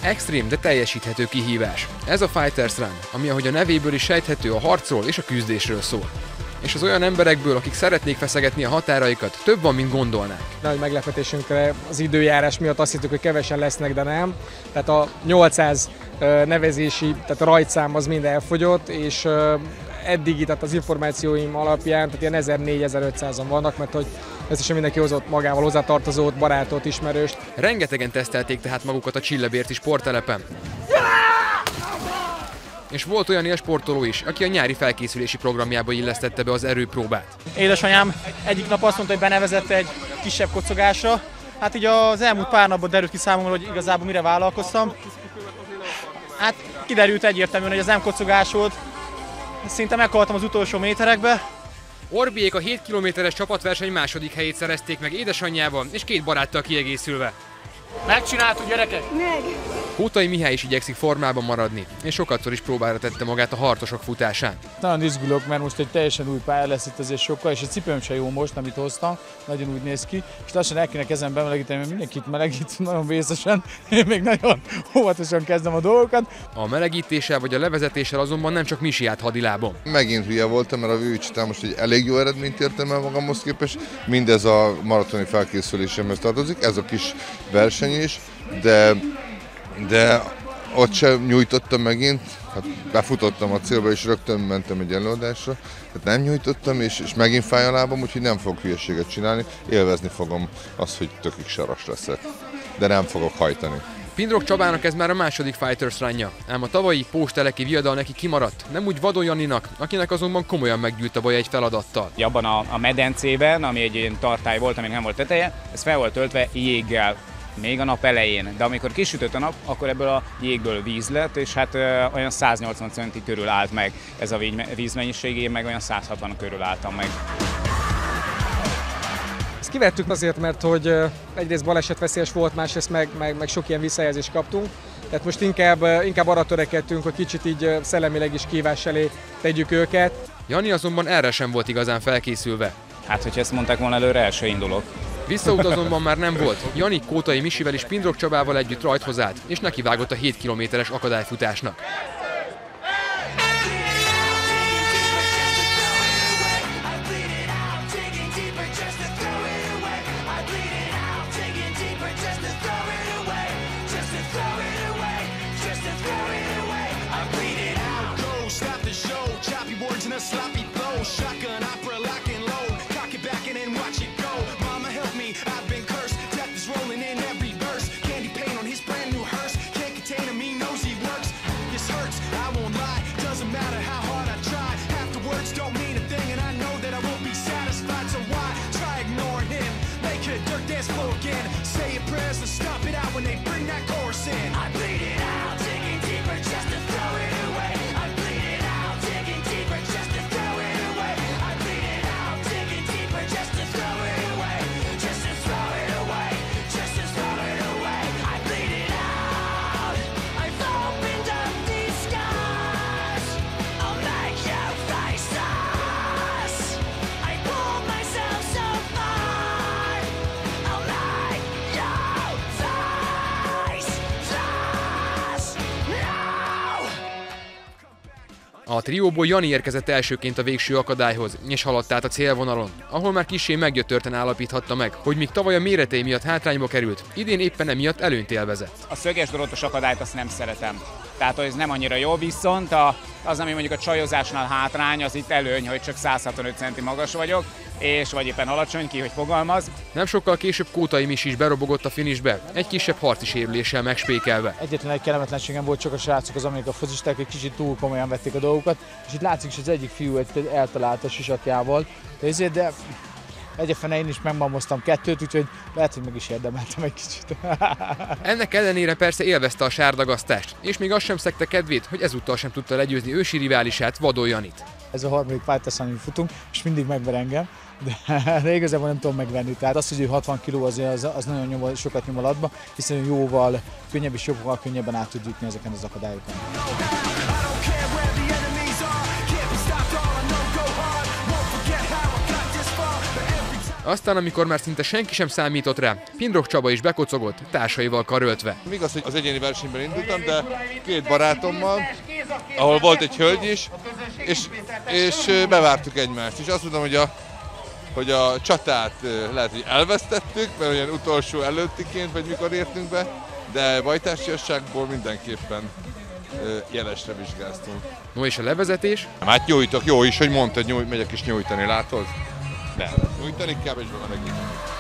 Extrém, de teljesíthető kihívás. Ez a Fighters Run, ami ahogy a nevéből is sejthető, a harcról és a küzdésről szól. És az olyan emberekből, akik szeretnék feszegetni a határaikat, több van, mint gondolnák. Nagy meglepetésünkre az időjárás miatt azt hittük, hogy kevesen lesznek, de nem. Tehát a 800 nevezési, tehát a rajtszám az mind elfogyott, és eddigi, tehát az információim alapján, tehát ilyen 1400-1500-an vannak, mert hogy összesen mindenki hozott magával hozzátartozót, barátot, ismerőst. Rengetegen tesztelték tehát magukat a Csillebérti sporttelepen. És volt olyan élsportoló is, aki a nyári felkészülési programjába illesztette be az erőpróbát. Édesanyám egyik nap azt mondta, hogy benevezett egy kisebb kocogásra. Hát így az elmúlt pár napban derült ki számomra, hogy igazából mire vállalkoztam. Hát kiderült egyértelműen, hogy ez nem kocogás volt. Szinte meghaltam az utolsó méterekbe. Orbiék a 7 kilométeres csapatverseny második helyét szerezték meg édesanyjával és két baráttal kiegészülve. Megcsináltuk, gyerekek? Meg! Kótai Mihály is igyekszik formában maradni, és sokatszor is próbára tette magát a harcosok futásán. Nagyon izgulok, mert most egy teljesen új pálya lesz itt azért sokkal, és a cipőm se jó most, amit hoztam, nagyon úgy néz ki, és lassan el kéne kezdem bemelegíteni, mert mindenkit melegít nagyon vészesen, én még nagyon óvatosan kezdem a dolgokat. A melegítéssel vagy a levezetéssel azonban nem csak Misi állt hadilábon. Megint hülye voltam, mert a VÜ-csitán most egy elég jó eredményt értem el magamhoz képest, mindez a maratoni felkészülésemhez tartozik, ez a kis verseny is, de ott sem nyújtottam megint, hát befutottam a célba és rögtön mentem egy előadásra, tehát nem nyújtottam és megint fáj a lábam, úgyhogy nem fogok hülyeséget csinálni, élvezni fogom azt, hogy tökig saras leszek, de nem fogok hajtani. Pindrok Csabának ez már a második Fighters Run-ja, ám a tavalyi pósteleki viadal neki kimaradt, nem úgy Vadon Janinak, akinek azonban komolyan meggyűlt a baj egy feladattal. Abban a medencében, ami egy ilyen tartály volt, aminek nem volt teteje, ez fel volt töltve jéggel. Még a nap elején, de amikor kisütött a nap, akkor ebből a jégből víz lett, és hát olyan 180 centi körül állt meg ez a vízmennyiség, én meg olyan 160 körül álltam meg. Ezt kivettük azért, mert hogy egyrészt balesetveszélyes volt, másrészt meg sok ilyen visszajelzést kaptunk. Tehát most inkább arra törekedtünk, hogy kicsit így szellemileg is kihívás elé tegyük őket. Jani azonban erre sem volt igazán felkészülve. Hát, hogyha ezt mondták volna előre, el se indulok. Visszaút azonban már nem volt. Jani Kótai Misivel és Pindrok Csabával együtt rajthoz állt, és nekivágott a 7 kilométeres akadályfutásnak. A trióból Jani érkezett elsőként a végső akadályhoz, és haladt át a célvonalon, ahol már kissé meggyötörten állapíthatta meg, hogy míg tavaly a méretei miatt hátrányba került, idén éppen emiatt előnyt élvezett. A szöges drótos akadályt azt nem szeretem. Tehát ez nem annyira jó, viszont az, ami mondjuk a csajozásnál hátrány, az itt előny, hogy csak 165 cm magas vagyok, és vagy éppen alacsony, ki hogy fogalmaz. Nem sokkal később Kótai Misi is berobogott a finishbe, egy kisebb harci sérüléssel megspékelve. Egyetlen egy kellemetlenségem volt, csak a srácok, az amerikai focisták egy kicsit túl komolyan vették a dolgokat, és itt látszik, hogy az egyik fiú eltalálta a sisakjával, de egyébként én is megmamoztam kettőt, úgyhogy lehet, hogy meg is érdemeltem egy kicsit. Ennek ellenére persze élvezte a sárdagasztást, és még azt sem szegte kedvét, hogy ezúttal sem tudta legyőzni ősi riválisát, Vadon Janit. Ez a harmadik Fighters Run, amit futunk, és mindig megver engem, de igazából nem tudom megvenni. Tehát az, hogy ő 60 kg az nagyon nyom, sokat nyom alatba, hiszen jóval könnyebb és jóval könnyebben át tud jutni ezeken az akadályokon. Aztán, amikor már szinte senki sem számított rá, Pindrok Csaba is bekocogott, társaival karöltve. Igaz, hogy az egyéni versenyben indultam, de két barátommal, ahol volt egy hölgy is, és bevártuk egymást. És azt mondom, hogy a csatát lehet, hogy elvesztettük, mert olyan utolsó előttiként, vagy mikor értünk be, de bajtársiasságból mindenképpen jelesre vizsgáztunk. No és a levezetés? Hát nyújtok, jó is, hogy mondtad, megyek is nyújtani, látod? De nyújtani kell, és bemelegítem.